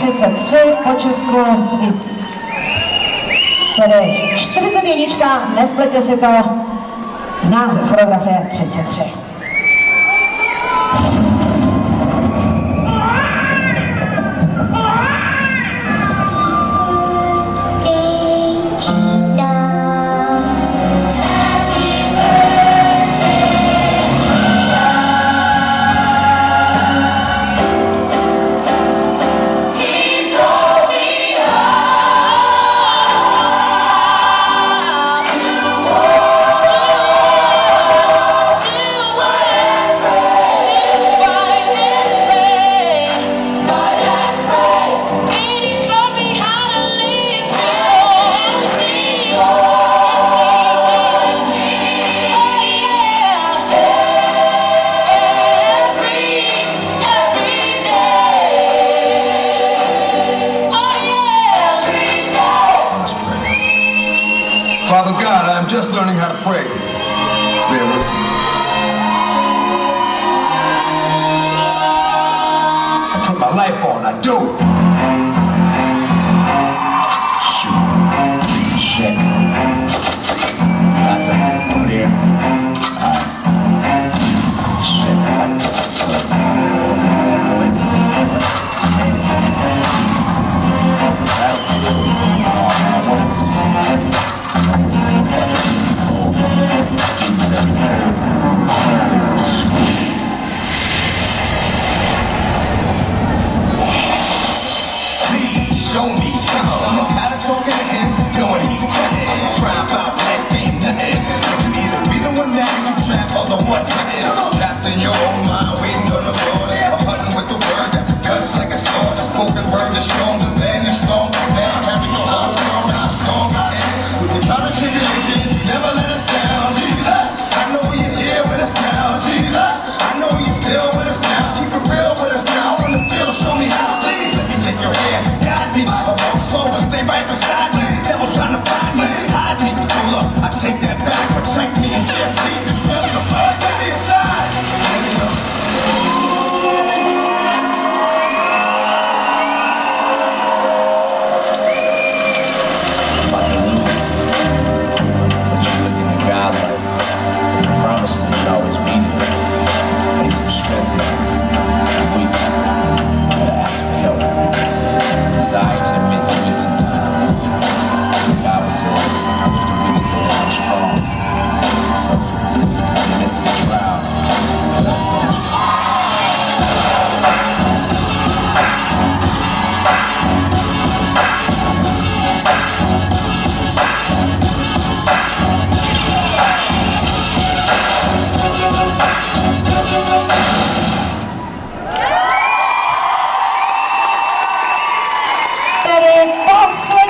33 po Česku. Tedy 41, nesplete si to, název choreografie 33. Father God, I'm just learning how to pray. Bear with me. I put my life on, I do. Shoot. Check. Got them over there. Alright. Check. Like show me some. How to talk to him, knowing he's fat. Try about life ain't nothing. You either be the one that you trap or the one trapped in your own mind, waiting on the Lord. Hunting with the word that cuts like a sword. The spoken word is stronger than the strongest man. Carry your whole world out strong as hell. We will try the tribulations, you never let us down. Jesus, I know you're here with us now. Jesus, I know you're still with us now. Keep it real with us now. On the field, show me how. Please let me take your hand. Stay right beside me. Devil trying to find me, hide me. Hold up, I take that back. Protect me and give me the strength to fight. Get me inside. About to lose, but you looking at God like, you promised me you'd always be there. I need some strength now. I'm weak. Gotta ask for help. Desire to admit the weak sometimes. The Bible says, the weak say I'm strong. So, in the midst of the trial, I said, Tedy poslední